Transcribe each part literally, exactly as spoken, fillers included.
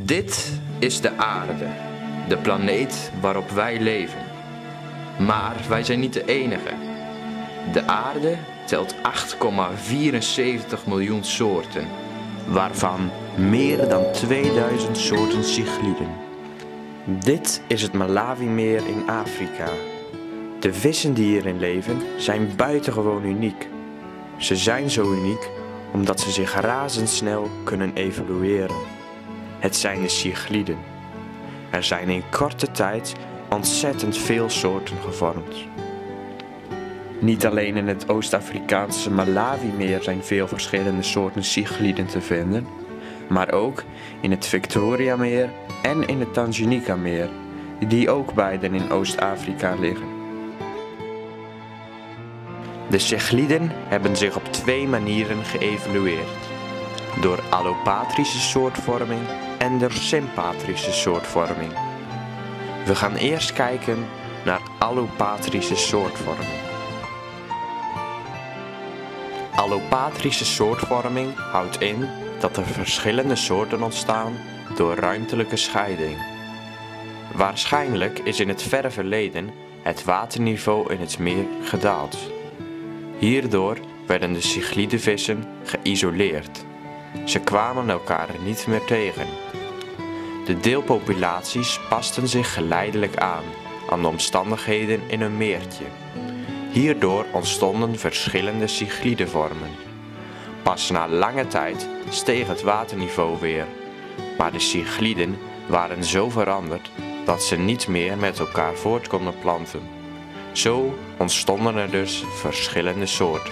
Dit is de aarde, de planeet waarop wij leven. Maar wij zijn niet de enige. De aarde telt acht komma vierenzeventig miljoen soorten, waarvan meer dan tweeduizend soorten cichliden. Dit is het Malawimeer in Afrika. De vissen die hierin leven zijn buitengewoon uniek. Ze zijn zo uniek omdat ze zich razendsnel kunnen evolueren. Het zijn de cichliden. Er zijn in korte tijd ontzettend veel soorten gevormd. Niet alleen in het Oost-Afrikaanse Malawimeer zijn veel verschillende soorten cichliden te vinden, maar ook in het Victoriameer en in het Tanganyikameer, die ook beiden in Oost-Afrika liggen. De cichliden hebben zich op twee manieren geëvolueerd: door allopatrische soortvorming en door sympatrische soortvorming. We gaan eerst kijken naar allopatrische soortvorming. Allopatrische soortvorming houdt in dat er verschillende soorten ontstaan door ruimtelijke scheiding. Waarschijnlijk is in het verre verleden het waterniveau in het meer gedaald. Hierdoor werden de cichlidevissen geïsoleerd. Ze kwamen elkaar niet meer tegen. De deelpopulaties pasten zich geleidelijk aan aan de omstandigheden in een meertje. Hierdoor ontstonden verschillende cichlidevormen. Pas na lange tijd steeg het waterniveau weer, maar de cichliden waren zo veranderd dat ze niet meer met elkaar voort konden planten. Zo ontstonden er dus verschillende soorten.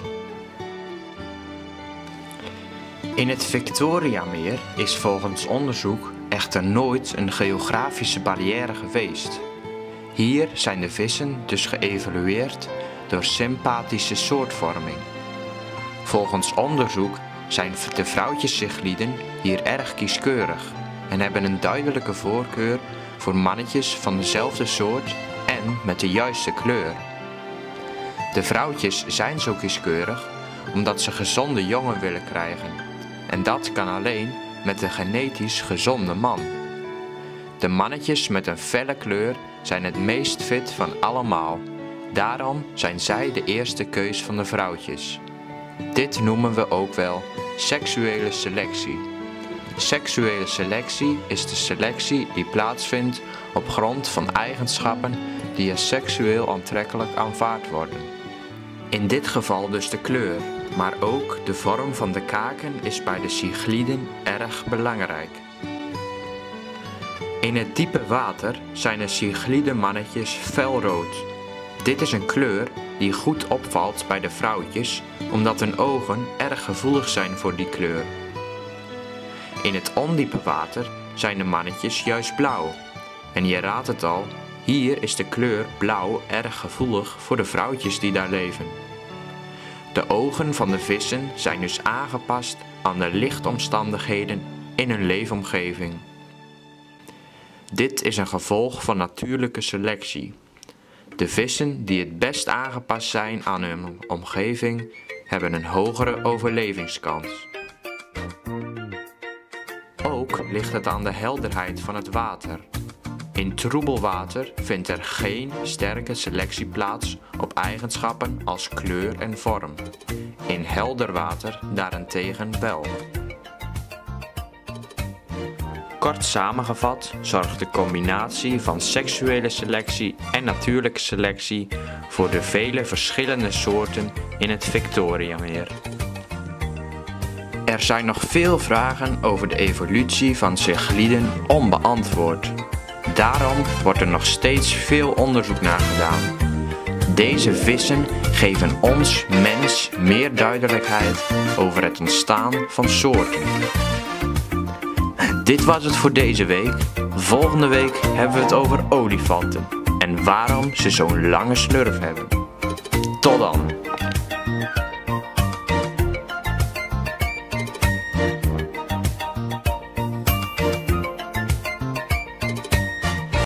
In het Victoriameer is volgens onderzoek echter nooit een geografische barrière geweest. Hier zijn de vissen dus geëvolueerd door sympathische soortvorming. Volgens onderzoek zijn de vrouwtjescichliden hier erg kieskeurig en hebben een duidelijke voorkeur voor mannetjes van dezelfde soort en met de juiste kleur. De vrouwtjes zijn zo kieskeurig omdat ze gezonde jongen willen krijgen, en dat kan alleen met een genetisch gezonde man. De mannetjes met een felle kleur zijn het meest fit van allemaal. Daarom zijn zij de eerste keus van de vrouwtjes. Dit noemen we ook wel seksuele selectie. Seksuele selectie is de selectie die plaatsvindt op grond van eigenschappen die als seksueel aantrekkelijk aanvaard worden. In dit geval dus de kleur, maar ook de vorm van de kaken is bij de cichliden erg belangrijk. In het diepe water zijn de cichlide-mannetjes felrood. Dit is een kleur die goed opvalt bij de vrouwtjes, omdat hun ogen erg gevoelig zijn voor die kleur. In het ondiepe water zijn de mannetjes juist blauw. En je raadt het al, hier is de kleur blauw erg gevoelig voor de vrouwtjes die daar leven. De ogen van de vissen zijn dus aangepast aan de lichtomstandigheden in hun leefomgeving. Dit is een gevolg van natuurlijke selectie. De vissen die het best aangepast zijn aan hun omgeving hebben een hogere overlevingskans. Ook ligt het aan de helderheid van het water. In troebel water vindt er geen sterke selectie plaats op eigenschappen als kleur en vorm. In helder water daarentegen wel. Kort samengevat zorgt de combinatie van seksuele selectie en natuurlijke selectie voor de vele verschillende soorten in het Victoriameer. Er zijn nog veel vragen over de evolutie van cichliden onbeantwoord. Daarom wordt er nog steeds veel onderzoek naar gedaan. Deze vissen geven ons, mens, meer duidelijkheid over het ontstaan van soorten. Dit was het voor deze week. Volgende week hebben we het over olifanten en waarom ze zo'n lange slurf hebben. Tot dan!